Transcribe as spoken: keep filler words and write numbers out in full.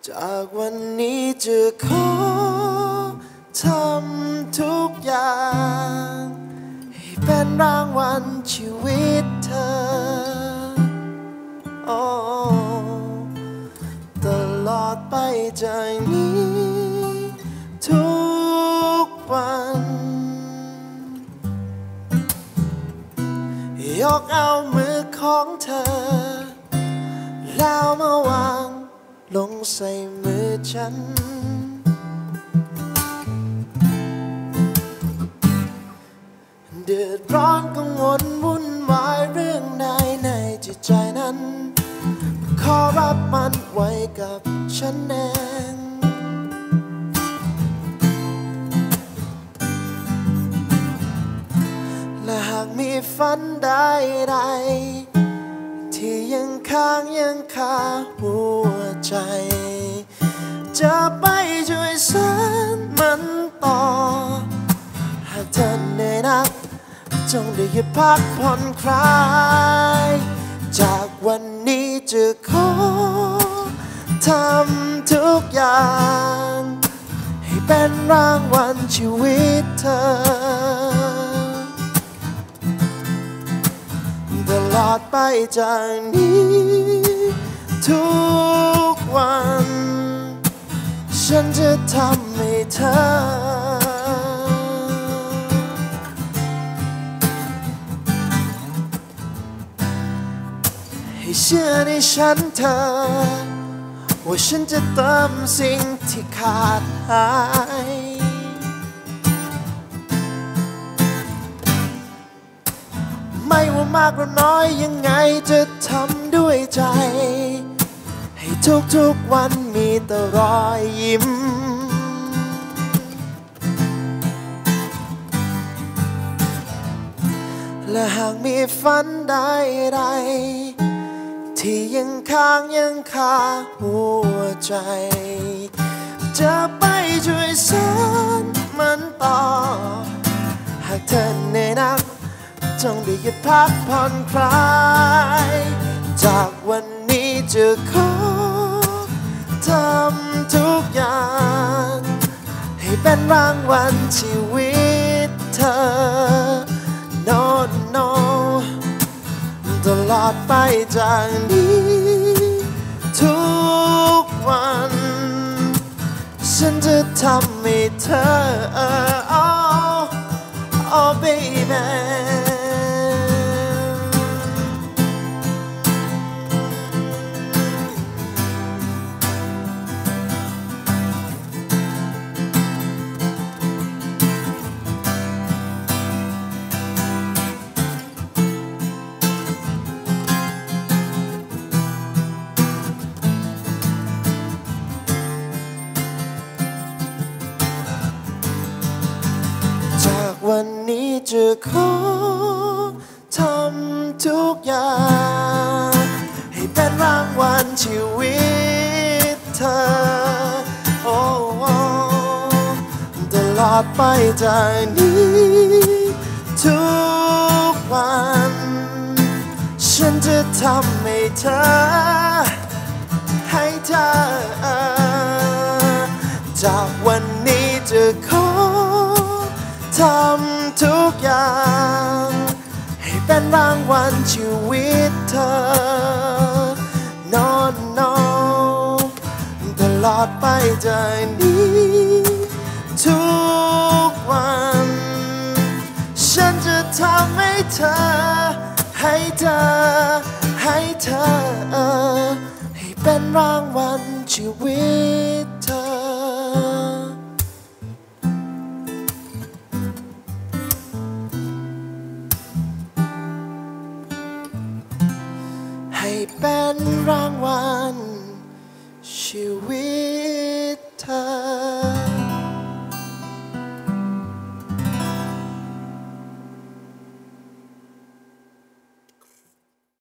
จากวันนี้จะขอทำทุกอย่างให้เป็นรางวัลชีวิตเธอโอ้ตลอดไปจากนี้ทุกวันยกเอามือของเธอแล้วมาวางลงใส่มือฉันเดือดร้อนกังวลวุ่นวายเรื่องใดในจิตใจนั้นขอรับมันไว้กับฉันเองและหากมีฝันใดๆที่ยังค้างยังคาหัวใจจะไปช่วยสานมันต่อหากเธอเหนื่อยนักจงได้หยุดพักผ่อนคลายจากวันนี้จะขอทำทุกอย่างให้เป็นรางวัลชีวิตเธอตลอดไปจากนี้ทุกวันฉันจะทำให้เธอให้เชื่อในฉันเธอว่าฉันจะเติมสิ่งที่ขาดหายไม่ว่ามากหรือน้อยยังไงจะทำด้วยใจให้ทุกๆวันมีแต่รอยยิ้มและหากมีฝันใดๆที่ยังค้างยังคาหัวใจจะไปช่วยสานมันต่อหากเธอเหนื่อยนักจงได้หยุดพักผ่อนคลายจากวันนี้จะขอทำทุกอย่างให้เป็นรางวัลชีวิตเธอ no no ตลอดไปจากนี้ทุกวันฉันจะทำให้เธอ oh oh babyจากวันนี้จะขอทำทุกอย่างให้เป็นรางวัลชีวิตเธอโอ้ตลอดไปจากนี้ทุกวันฉันจะทำให้เธอให้เธอจากวันนี้จะขอทำทุกอย่างให้เป็นรางวัลชีวิตเธอ no no ตลอดไปจากนี้ทุกวันฉันจะทำให้เธอให้เธอให้เธอให้เป็นรางวัลชีวิตเธอให้เป็นรางวัล